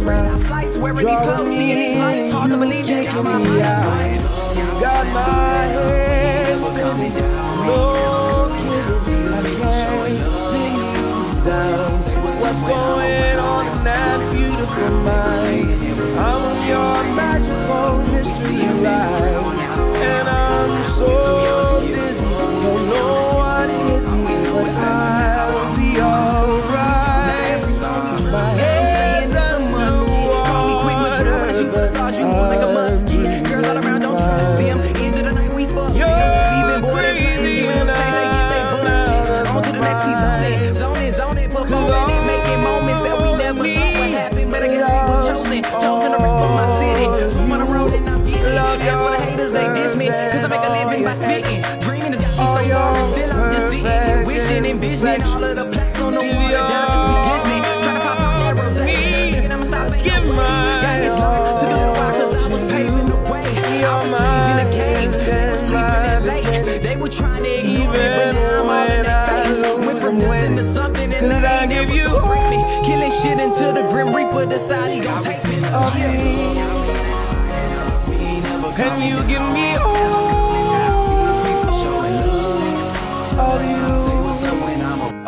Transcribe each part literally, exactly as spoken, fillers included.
smile, drawing me in and you kicking me out. Got my head spinning, no kidding, I can't pin you down. What's going on in that beautiful mind? I'm on your magical mystery ride, and I'm so busy, don't know what hit me, but I'll be alright. My head's underwater, but I'm breathing fine. You're crazy and I'm out of my mind. Cause all me, chosen to rap for my city. So on the road and I'm getting it. That's what the haters, they diss me. Cause I make a living by spitting. Dreaming has got me so far, still I'm just sitting. Wishing, envisioning all of the plaques on the wall. The diamonds be glistening. Trying to pop out that rose. Thinking I'ma stop at no one. Got this long to go to why, cause I was paving the way. I was changing the game. They were sleeping in late. They were trying to ignore me, but now I'm all in their face. Went from nothing to something, and they ain't never gonna break me. Killing shit until the Grim Reaper decide he gon' take me. Of me, and you give me all of you.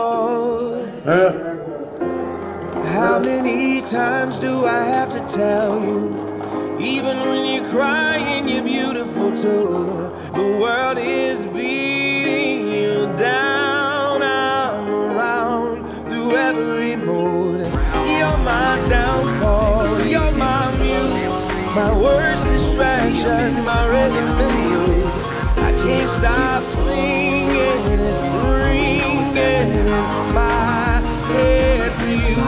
Oh, how many times do I have to tell you? Even when you're crying, you're beautiful too. The world is beating you down. I'm around through every mood. You're my downfall, you're my muse, my worst distraction, my rhythm and blues. I can't stop singing, it's ringing in my head for you.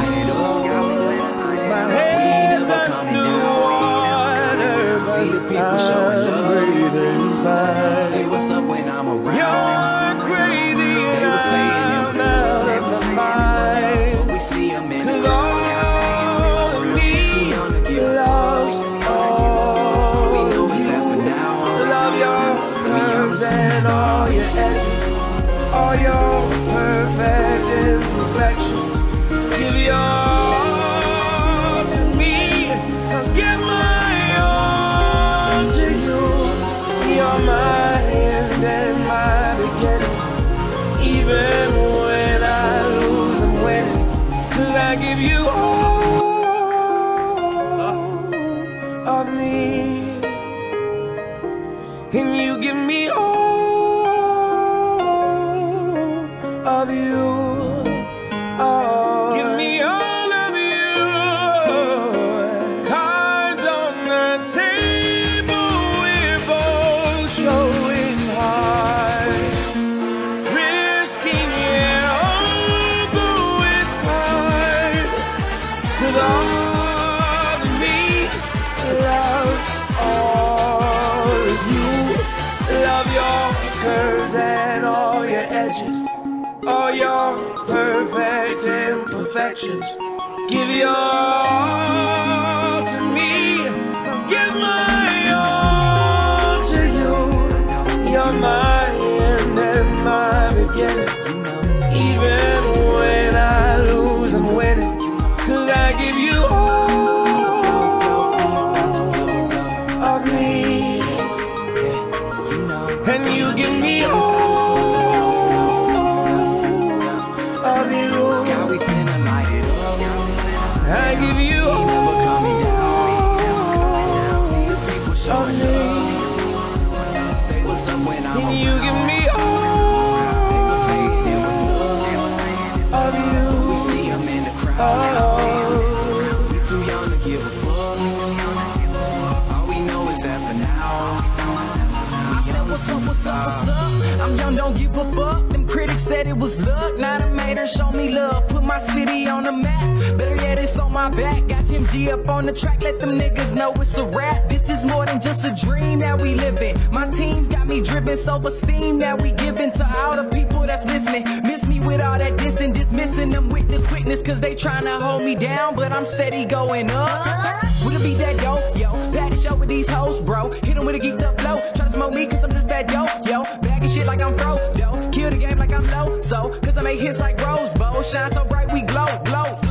My head's underwater, but I'm breathing fine. Say what's up when I'm around. You're crazy and I'm out of my mind. We see them in Cause all of me loves all of you. Love your curves and all your edges, all your perfect imperfections. Give your all to me, I'll give my all to you. You're my end and my beginning. Even when I lose, I'm winning. Cause I give you all of me, and you give me all of you. Oh, give me all of you. Cards on the table, we're both showing hearts, risking it all, though it's hard. Cause all of me loves all of you. Love your curves and all your edges, all your perfect imperfections. Give your all to me, I'll give my all to you. You're my end and my beginning. Even when I lose, I'm winning. Cause I give you all of me, and you give me all of you. I give you all of me, and you give me all of you. Oh, we too young to give a fuck. All we know is that for now, I said what's up, what's up, what's up? I'm young, don't give a fuck. Them critics said it was luck. Now the made her show me love, put my city on the map. Better yet, it's on my back. Got Tim G up on the track, let them niggas know it's a rap. This is more than just a dream that we living. My team's got me dripping, self-esteem that we giving to all the people that's listening. Miss me with all that dissing, dismissing them with the quickness, cause they tryna hold me down, but I'm steady going up. We can beat that dope, yo. Back and show with these hoes, bro. Hit them with a geeked up flow. Try to smoke me cause I'm just that dope, yo. Bagging shit like I'm pro, yo. Kill the game like I'm low, so cause I make hits like Rose Bowl. Shine so bright we glow, glow.